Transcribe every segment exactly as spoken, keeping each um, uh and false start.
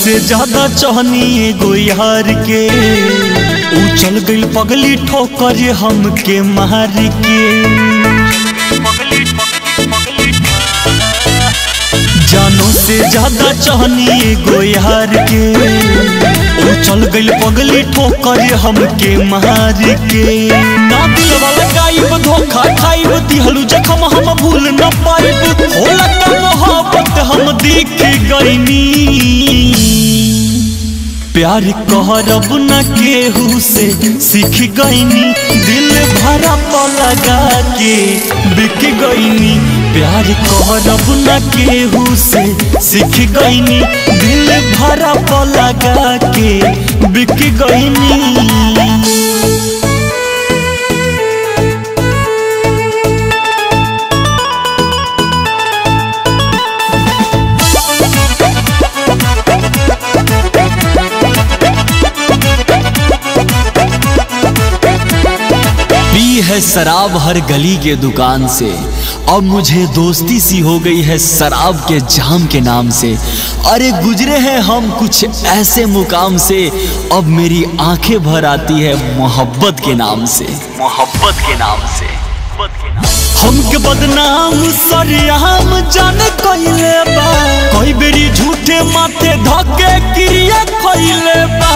से ज्यादा चाहनी एगो यार के, ऊ चल गई पगली ठोकर हमके मार के। जानो से ज्यादा चाहनी एगो यार के, ऊ चल गई पगली ठोकर हमके मार के। ना दिल वाला गायब धोखा खाइब, दिहलू जखम हम भूल न पाइब। होला का मोहब्बत हम देख गईनी, प्यार कहरब न केहू से सीख गईनी। दिल भरा लगा के बिक गईनी, प्यार कहरब न केहू से सीख गईनी। दिल भरा लगा के बिक गईनी। है शराब हर गली के दुकान से, अब मुझे दोस्ती सी हो गई है शराब के जाम के नाम से। अरे गुजरे हैं हम कुछ ऐसे मुकाम से, अब मेरी आंखें भर आती है मोहब्बत के नाम से। मोहब्बत के नाम से हमके बदनाम सरियाम जाने कइले बा, कई बेरी झूठे माथे धके क्रिया कइले बा।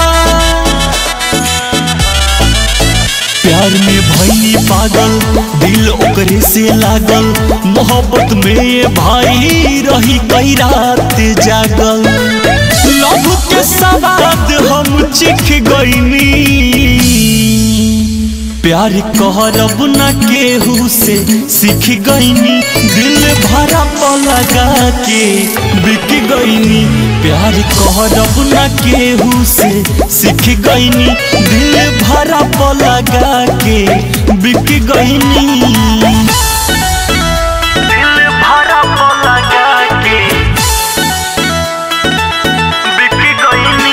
प्यार में भइनी पागल, दिल ओकरे से लागल। मोहब्बत में भाई रही कई रात जागल। लव के स्वाद हम चिख गईनी, प्यार कहरब न केहू से सीख गईनी। दिल भरा लगा के बिक गईनी, प्यार कहरब न केहू से सीख गईनी। दिल भरा लगा के बिक गईनी। दिल भरा लगा के बिक गईनी।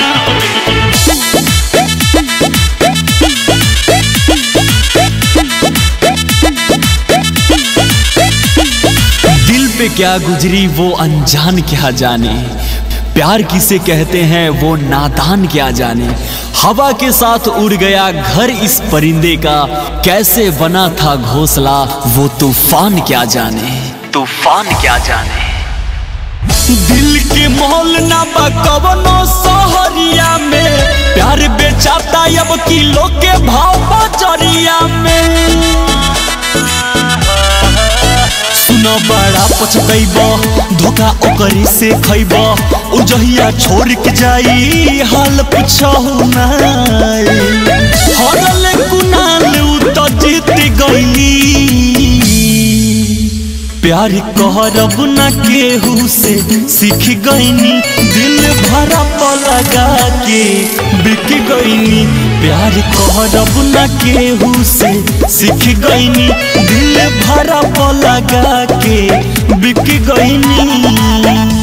दिल पे क्या गुजरी वो अनजान क्या जाने, प्यार किसे कहते हैं वो नादान क्या जाने। हवा के साथ उड़ गया घर इस परिंदे का, कैसे बना था घोंसला वो तूफान क्या जाने। तूफान क्या जाने। दिल के मोल ना बा कवनो सहरिया में, प्यार बेचाता अब किलो के भाव बजरिया में। सुनो बड़ा पछतैब, धोखा ओकरी से खैब। उजहिया छोड़ के जाई हाल पूछहु नाई। हरल कुनाल उ तो जीत गईली, प्यार कहरब न केहू से सीख गईनी। दिल भरा लगा के बिक गईनी, प्यार कहरब न केहू से सीख गईनी। दिल भरा लगा के बिक गईनी।